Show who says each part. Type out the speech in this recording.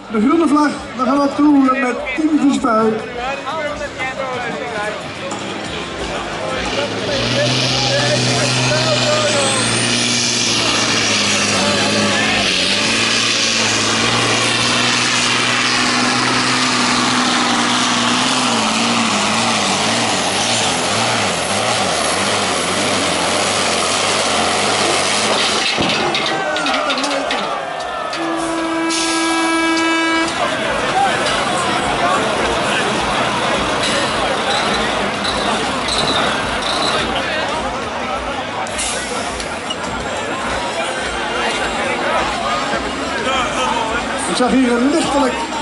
Speaker 1: De groene vlag, we gaan op toe met 10 Viespuik. Ik zag hier een lichtelijk